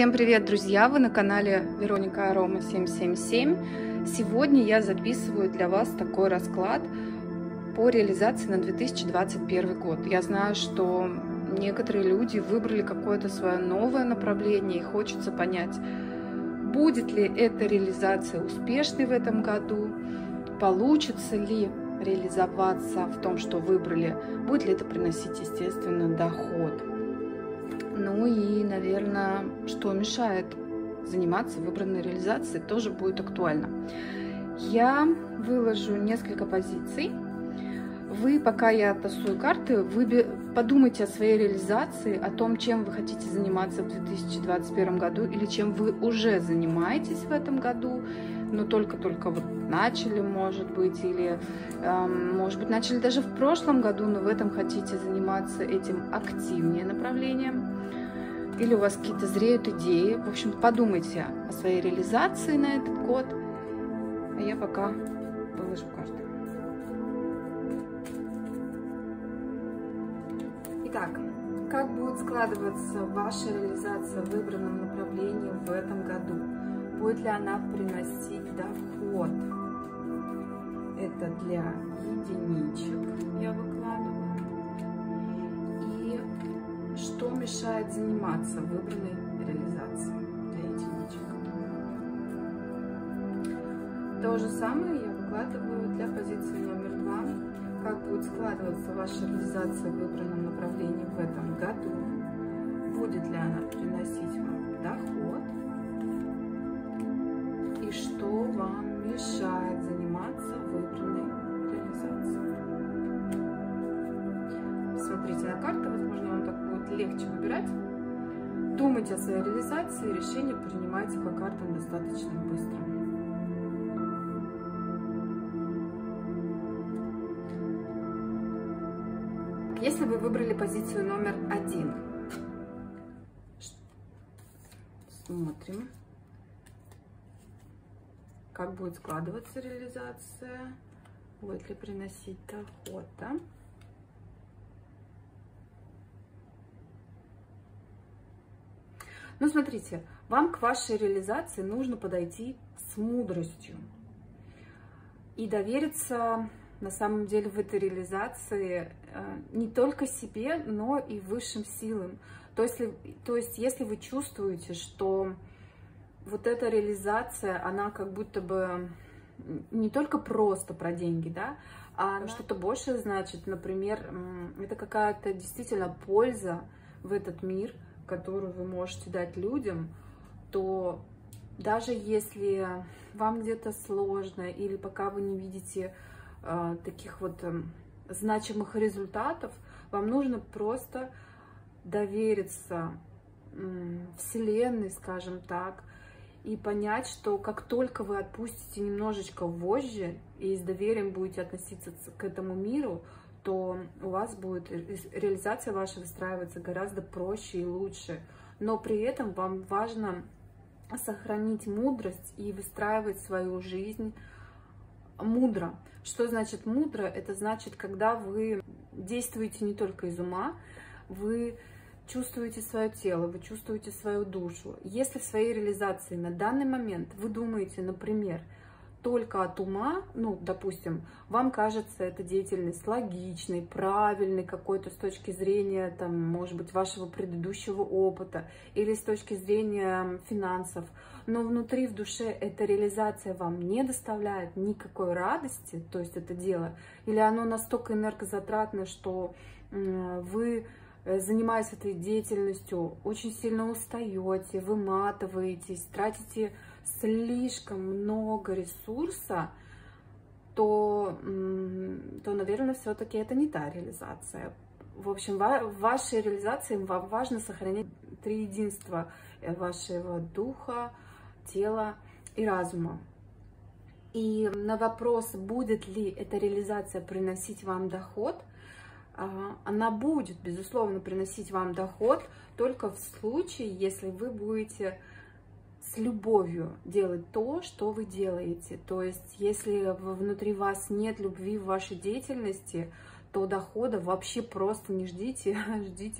Всем привет, друзья! Вы на канале Вероника Арома 777. Сегодня я записываю для вас такой расклад по реализации на 2021 год. Я знаю, что некоторые люди выбрали какое-то свое новое направление и хочется понять, будет ли эта реализация успешной в этом году, получится ли реализоваться в том, что выбрали, будет ли это приносить, естественно, доход. Ну и, наверное, что мешает заниматься выбранной реализацией, тоже будет актуально. Я выложу несколько позиций. Вы, пока я тасую карты, вы подумайте о своей реализации, о том, чем вы хотите заниматься в 2021 году или чем вы уже занимаетесь в этом году, но только-только вот начали, может быть, или, может быть, начали даже в прошлом году, но в этом хотите заниматься этим активнее направлением. Или у вас какие-то зреют идеи. В общем, подумайте о своей реализации на этот год. А я пока выложу карты. Итак, как будет складываться ваша реализация в выбранном направлении в этом году? Будет ли она приносить доход? Это для единичек я выкладываю. И что мешает заниматься выбранной реализацией для единичек? То же самое я выкладываю для позиции номер 2. Как будет складываться ваша реализация в выбранном направлении в этом году? Будет ли она приносить вам доход? И что вам мешает заниматься выбранной реализацией? Смотрите на карту, возможно, вам так будет легче выбирать. Думайте о своей реализации, решение принимайте по картам достаточно быстро. Если вы выбрали позицию номер 1, смотрим, как будет складываться реализация, будет ли приносить доход, да? Ну, смотрите, вам к вашей реализации нужно подойти с мудростью и довериться, на самом деле, в этой реализации не только себе, но и высшим силам. То есть, если вы чувствуете, что вот эта реализация, она как будто бы не только просто про деньги, да, а что-то большее значит, например, это какая-то действительно польза в этот мир, которую вы можете дать людям, то даже если вам где-то сложно или пока вы не видите таких вот значимых результатов, вам нужно просто довериться Вселенной, скажем так, и понять, что как только вы отпустите немножечко вожжи и с доверием будете относиться к этому миру, то у вас будет реализация ваша выстраиваться гораздо проще и лучше. Но при этом вам важно сохранить мудрость и выстраивать свою жизнь мудро. Что значит мудро? Это значит, когда вы действуете не только из ума, вы чувствуете свое тело, вы чувствуете свою душу. Если в своей реализации на данный момент вы думаете, например, только от ума, ну, допустим, вам кажется эта деятельность логичной, правильной какой-то с точки зрения, там, может быть, вашего предыдущего опыта или с точки зрения финансов, но внутри, в душе эта реализация вам не доставляет никакой радости, то есть это дело, или оно настолько энергозатратно, что вы, занимаясь этой деятельностью, очень сильно устаете, выматываетесь, тратите слишком много ресурса, то наверное, все-таки это не та реализация. В общем, в вашей реализации вам важно сохранять триединство вашего духа, тела и разума. И на вопрос, будет ли эта реализация приносить вам доход, она будет, безусловно, приносить вам доход только в случае, если вы будете с любовью делать то, что вы делаете. То есть, если внутри вас нет любви в вашей деятельности, то дохода вообще просто не ждите, ждите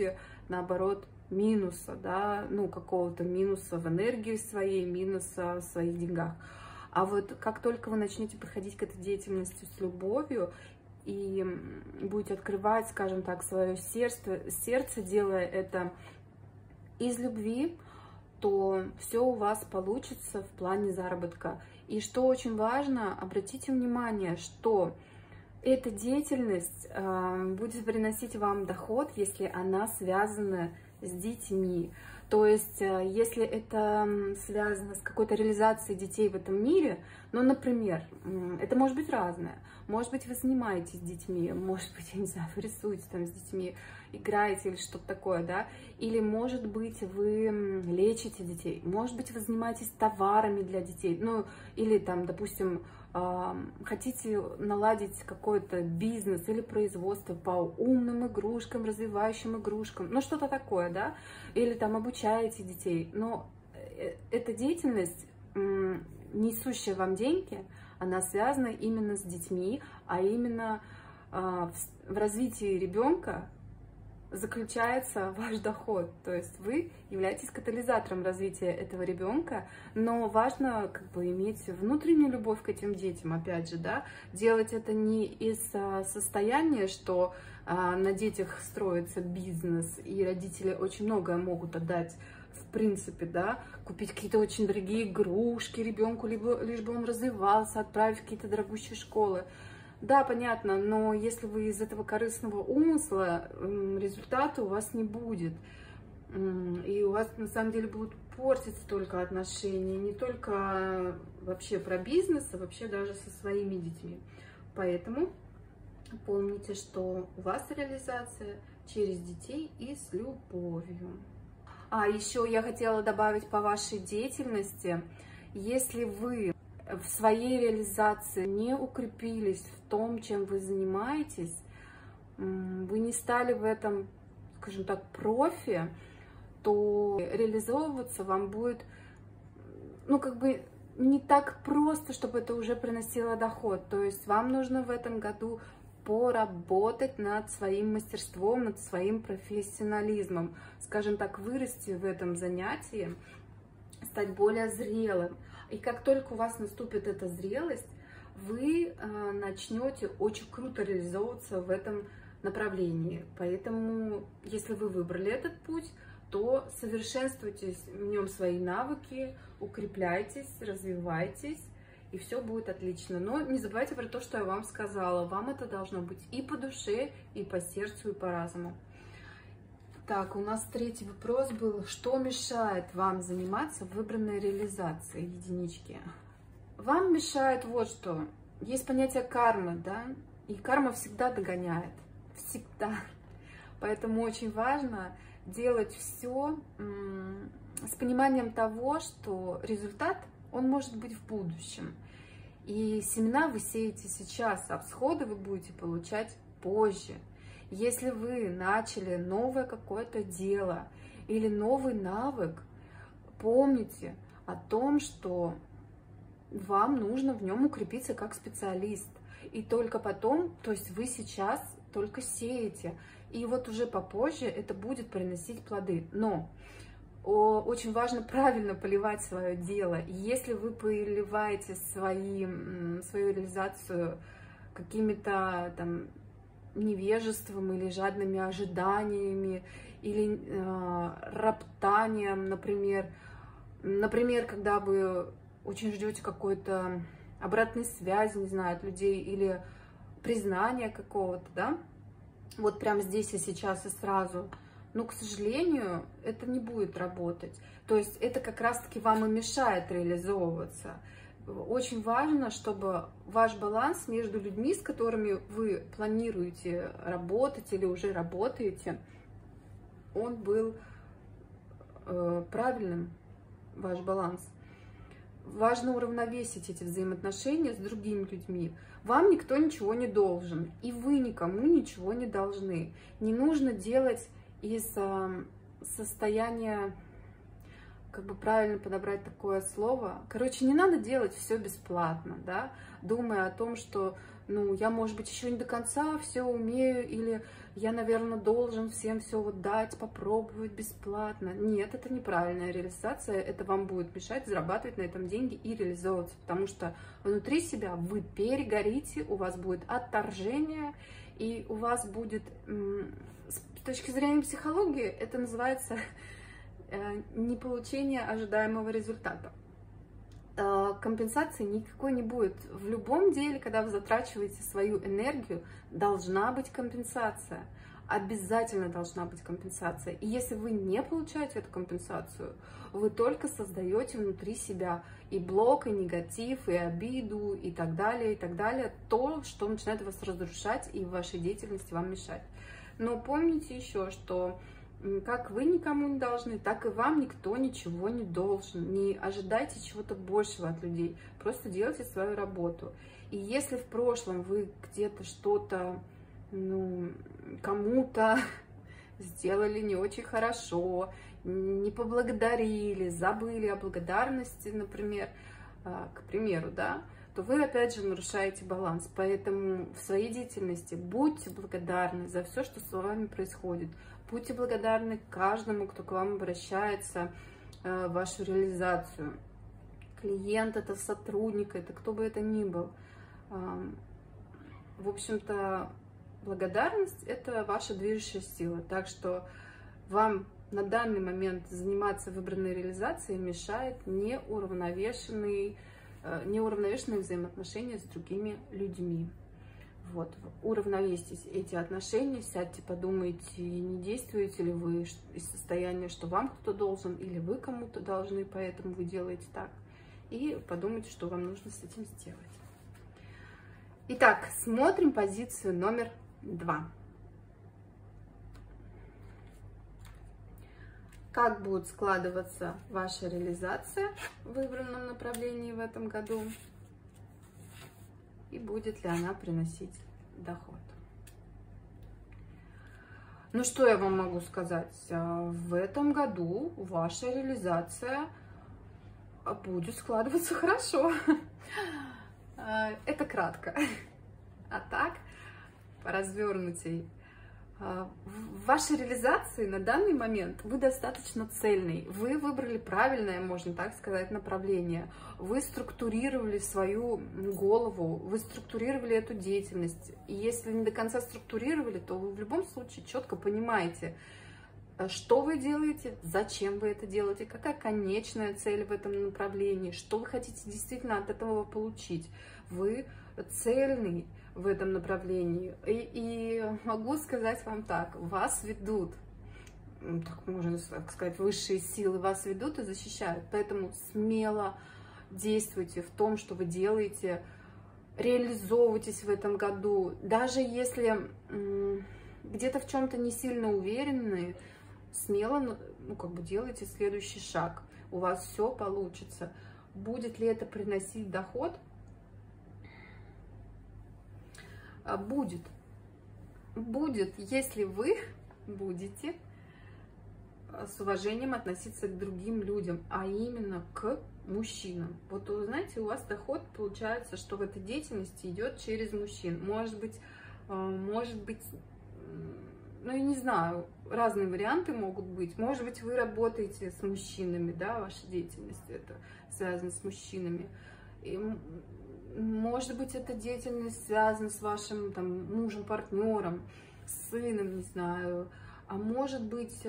наоборот, минуса, да, ну, какого-то минуса в энергии своей, минуса в своих деньгах. А вот как только вы начнете подходить к этой деятельности с любовью и будете открывать, скажем так, свое сердце, делая это из любви, то все у вас получится в плане заработка. И что очень важно, обратите внимание, что эта деятельность будет приносить вам доход, если она связана с детьми. То есть, если это связано с какой-то реализацией детей в этом мире, ну, например, это может быть разное. Может быть, вы занимаетесь с детьми, может быть, я не знаю, вы рисуете там с детьми, играете или что-то такое, да, или, может быть, вы лечите детей, может быть, вы занимаетесь товарами для детей, ну, или там, допустим, хотите наладить какой-то бизнес или производство по умным игрушкам, развивающим игрушкам, ну, что-то такое, да, или там обучаете детей, но эта деятельность, несущая вам деньги, она связана именно с детьми, а именно в развитии ребенка заключается ваш доход, то есть вы являетесь катализатором развития этого ребенка, но важно как бы иметь внутреннюю любовь к этим детям, опять же, да, делать это не из состояния, что на детях строится бизнес, и родители очень многое могут отдать, в принципе, да, купить какие-то очень дорогие игрушки ребенку, лишь бы он развивался, отправить в какие-то дорогущие школы. Да, понятно, но если вы из этого корыстного умысла, результата у вас не будет. И у вас на самом деле будут портиться только отношения, не только вообще про бизнес, а вообще даже со своими детьми. Поэтому помните, что у вас реализация через детей и с любовью. А еще я хотела добавить по вашей деятельности, если вы в своей реализации не укрепились в том, чем вы занимаетесь, вы не стали в этом, скажем так, профи, то реализовываться вам будет, ну, как бы не так просто, чтобы это уже приносило доход. То есть вам нужно в этом году поработать над своим мастерством, над своим профессионализмом, скажем так, вырасти в этом занятии, стать более зрелым. И как только у вас наступит эта зрелость, вы начнете очень круто реализовываться в этом направлении. Поэтому, если вы выбрали этот путь, то совершенствуйте в нем свои навыки, укрепляйтесь, развивайтесь, и все будет отлично. Но не забывайте про то, что я вам сказала. Вам это должно быть и по душе, и по сердцу, и по разуму. Так, у нас третий вопрос был. Что мешает вам заниматься выбранной реализацией единички? Вам мешает вот что. Есть понятие кармы, да? И карма всегда догоняет. Всегда. Поэтому очень важно делать все с пониманием того, что результат, он может быть в будущем. И семена вы сеете сейчас, а всходы вы будете получать позже. Если вы начали новое какое-то дело или новый навык, помните о том, что вам нужно в нем укрепиться как специалист. И только потом, то есть вы сейчас только сеете, и вот уже попозже это будет приносить плоды. Но очень важно правильно поливать свое дело. И если вы поливаете свою реализацию какими-то там невежеством или жадными ожиданиями, или роптанием, например, когда вы очень ждете какой-то обратной связи, не знаю, от людей, или признания какого-то, да, вот прямо здесь и сейчас и сразу, но, к сожалению, это не будет работать. То есть это как раз-таки вам и мешает реализовываться. Очень важно, чтобы ваш баланс между людьми, с которыми вы планируете работать или уже работаете, он был правильным, ваш баланс. Важно уравновесить эти взаимоотношения с другими людьми. Вам никто ничего не должен, и вы никому ничего не должны. Не нужно делать из состояния, как бы правильно подобрать такое слово. Короче, не надо делать все бесплатно, да, думая о том, что ну, я, может быть, еще не до конца все умею, или я, наверное, должен всем все вот дать, попробовать бесплатно. Нет, это неправильная реализация, это вам будет мешать зарабатывать на этом деньги и реализовываться, потому что внутри себя вы перегорите, у вас будет отторжение, и у вас будет, с точки зрения психологии, это называется не получение ожидаемого результата. Компенсации никакой не будет. В любом деле, когда вы затрачиваете свою энергию, должна быть компенсация. Обязательно должна быть компенсация. И если вы не получаете эту компенсацию, вы только создаете внутри себя и блок, и негатив, и обиду, и так далее, то, что начинает вас разрушать и в вашей деятельности вам мешать. Но помните еще, что как вы никому не должны, так и вам никто ничего не должен. Не ожидайте чего-то большего от людей. Просто делайте свою работу. И если в прошлом вы где-то что-то, ну, кому-то сделали не очень хорошо, не поблагодарили, забыли о благодарности, например, к примеру, да, то вы опять же нарушаете баланс. Поэтому в своей деятельности будьте благодарны за все, что с вами происходит. Будьте благодарны каждому, кто к вам обращается в вашу реализацию. Клиент это, сотрудник это, кто бы это ни был. В общем-то, благодарность это ваша движущая сила. Так что вам на данный момент заниматься выбранной реализацией мешает неуравновешенные взаимоотношения с другими людьми. Вот, уравновесьте эти отношения, сядьте, подумайте, не действуете ли вы из состояния, что вам кто-то должен, или вы кому-то должны, поэтому вы делаете так. И подумайте, что вам нужно с этим сделать. Итак, смотрим позицию номер 2. Как будет складываться ваша реализация в выбранном направлении в этом году? И будет ли она приносить доход? Ну, что я вам могу сказать? В этом году ваша реализация будет складываться хорошо. Это кратко. А так, по развернутой. В вашей реализации на данный момент вы достаточно цельный, вы выбрали правильное, можно так сказать, направление, вы структурировали свою голову, вы структурировали эту деятельность. И если не до конца структурировали, то вы в любом случае четко понимаете, что вы делаете, зачем вы это делаете, какая конечная цель в этом направлении, что вы хотите действительно от этого получить. Вы цельный в этом направлении. И могу сказать вам так, вас ведут, так можно сказать, высшие силы вас ведут и защищают. Поэтому смело действуйте в том, что вы делаете, реализовывайтесь в этом году. Даже если где-то в чем-то не сильно уверены, смело, ну, как бы делайте следующий шаг. У вас все получится. Будет ли это приносить доход? Будет. Будет, если вы будете с уважением относиться к другим людям, а именно к мужчинам. Вот, вы знаете, у вас доход получается, что в этой деятельности идет через мужчин. Может быть, ну, я не знаю, разные варианты могут быть. Может быть, вы работаете с мужчинами, да, ваша деятельность это связана с мужчинами. И, может быть, эта деятельность связана с вашим там мужем, партнером, сыном, не знаю. А может быть,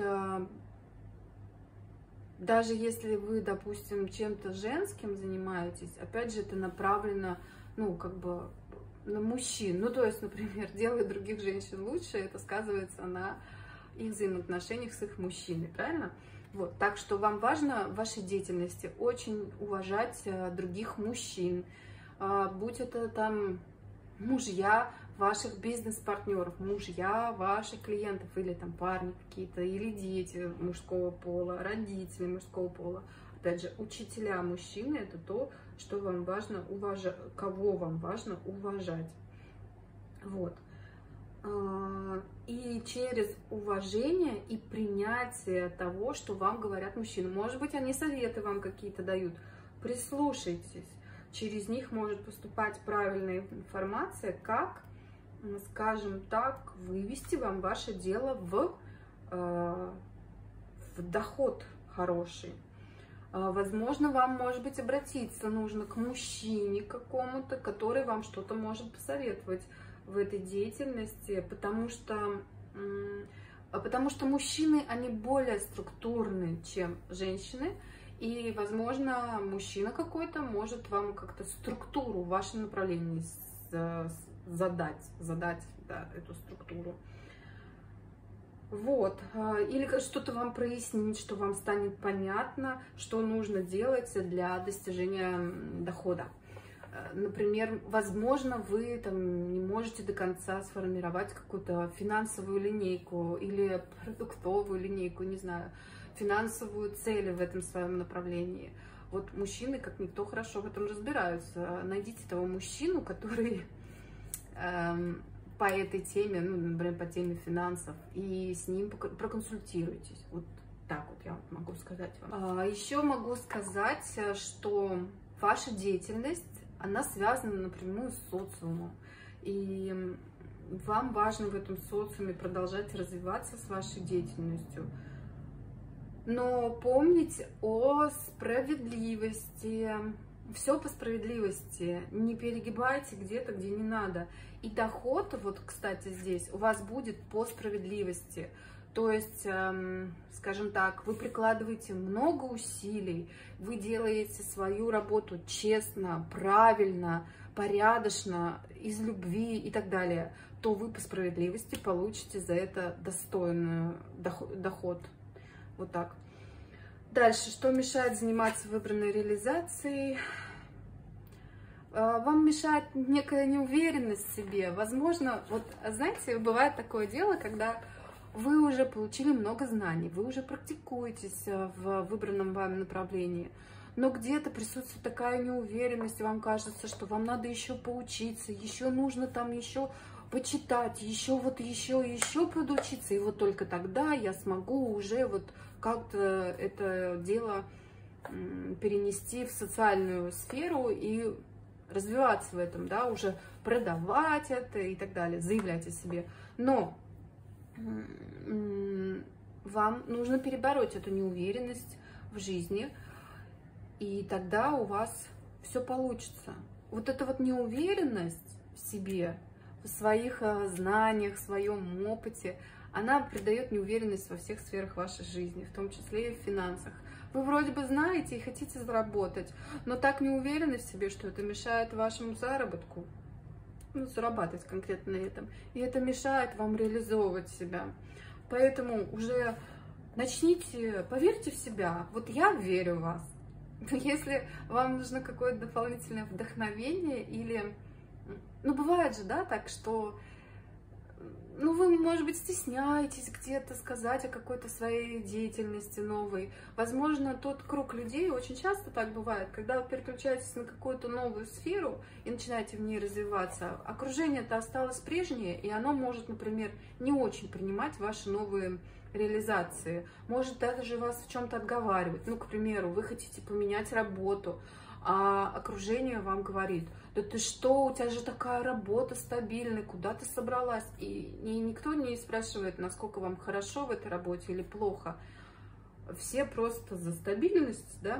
даже если вы, допустим, чем-то женским занимаетесь, опять же, это направлено, ну, как бы на мужчин. Ну, то есть, например, делает других женщин лучше, это сказывается на их взаимоотношениях с их мужчиной, правильно? Вот, так что вам важно в вашей деятельности очень уважать других мужчин, будь это там мужья ваших бизнес-партнеров, мужья ваших клиентов, или там парни какие-то, или дети мужского пола, родители мужского пола. Опять же, учителя мужчины — это то, что вам важно уважать, кого вам важно уважать. Вот. И через уважение и принятие того, что вам говорят мужчины. Может быть, они советы вам какие-то дают. Прислушайтесь. через них может поступать правильная информация, как, скажем так, вывести вам ваше дело в доход хороший. Возможно, вам, может быть, обратиться нужно к мужчине какому-то, который вам что-то может посоветовать в этой деятельности, потому что мужчины, они более структурны, чем женщины, и, возможно, мужчина какой-то может вам как-то структуру в вашем направлении задать, да, эту структуру. Вот, или что-то вам прояснить, что вам станет понятно, что нужно делать для достижения дохода. Например, возможно, вы там не можете до конца сформировать какую-то финансовую линейку или продуктовую линейку, не знаю, финансовую цель в этом своем направлении. Вот мужчины, как никто, хорошо в этом разбираются. Найдите того мужчину, который по этой теме, ну, например, по теме финансов, и с ним проконсультируйтесь. Вот так вот я могу сказать вам. Еще могу сказать, что ваша деятельность, она связана напрямую с социумом. И вам важно в этом социуме продолжать развиваться с вашей деятельностью. Но помните о справедливости. Все по справедливости. Не перегибайте где-то, где не надо. И доход, вот, кстати, здесь у вас будет по справедливости. То есть, скажем так, вы прикладываете много усилий, вы делаете свою работу честно, правильно, порядочно, из любви и так далее, то вы по справедливости получите за это достойный доход. Вот так. Дальше, что мешает заниматься выбранной реализацией? Вам мешает некая неуверенность в себе. Возможно, вот, знаете, бывает такое дело, когда вы уже получили много знаний, вы уже практикуетесь в выбранном вами направлении, но где-то присутствует такая неуверенность, вам кажется, что вам надо еще поучиться, еще нужно там еще почитать, еще подучиться, и вот только тогда я смогу уже вот как-то это дело перенести в социальную сферу и развиваться в этом, да, уже продавать это и так далее, заявлять о себе. Но вам нужно перебороть эту неуверенность в жизни, и тогда у вас все получится. Вот эта вот неуверенность в себе, в своих знаниях, в своем опыте, она придает неуверенность во всех сферах вашей жизни, в том числе и в финансах. Вы вроде бы знаете и хотите заработать, но так не уверены в себе, что это мешает вашему заработку, ну, зарабатывать конкретно на этом. И это мешает вам реализовывать себя. Поэтому уже начните, поверьте в себя. Вот я верю в вас. Если вам нужно какое-то дополнительное вдохновение или... Ну, бывает же, да, так, что... Ну, вы, может быть, стесняетесь где-то сказать о какой-то своей деятельности новой. Возможно, тот круг людей, очень часто так бывает, когда вы переключаетесь на какую-то новую сферу и начинаете в ней развиваться, окружение-то осталось прежнее, и оно может, например, не очень принимать ваши новые реализации. Может даже вас в чем-то отговаривать. Ну, к примеру, вы хотите поменять работу, а окружение вам говорит: да ты что, у тебя же такая работа стабильная, куда ты собралась? И никто не спрашивает, насколько вам хорошо в этой работе или плохо. Все просто за стабильность, да?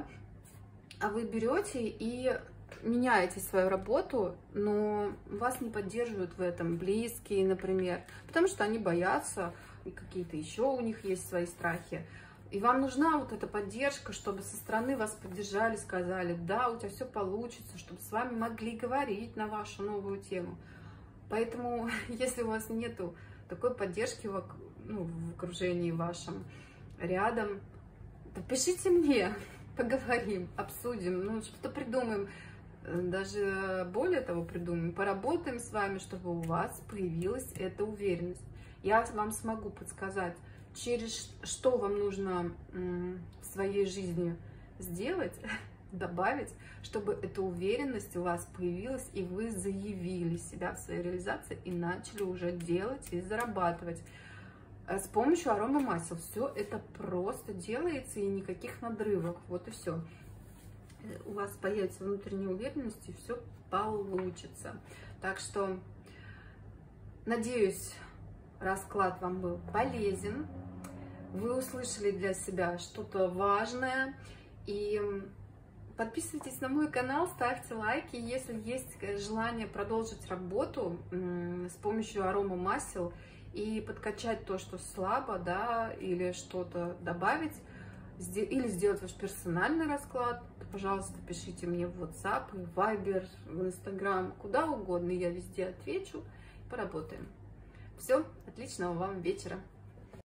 А вы берете и меняете свою работу, но вас не поддерживают в этом близкие, например, потому что они боятся, и какие-то еще у них есть свои страхи. И вам нужна вот эта поддержка, чтобы со стороны вас поддержали, сказали: да, у тебя все получится, чтобы с вами могли говорить на вашу новую тему. Поэтому, если у вас нету такой поддержки в окружении вашем, рядом, то пишите мне, поговорим, обсудим, ну, что-то придумаем. Даже более того придумаем, поработаем с вами, чтобы у вас появилась эта уверенность. Я вам смогу подсказать, через что вам нужно в своей жизни сделать, добавить, чтобы эта уверенность у вас появилась, и вы заявили себя в своей реализации и начали уже делать и зарабатывать. С помощью аромамасел все это просто делается, и никаких надрывов. Вот и все. у вас появится внутренняя уверенность, и все получится. Так что, надеюсь, расклад вам был полезен, вы услышали для себя что-то важное, и подписывайтесь на мой канал, ставьте лайки, если есть желание продолжить работу с помощью аромамасел и подкачать то, что слабо, да, или что-то добавить, или сделать ваш персональный расклад, то, пожалуйста, пишите мне в WhatsApp, в Viber, в Instagram, куда угодно, я везде отвечу, поработаем. Все, отличного вам вечера!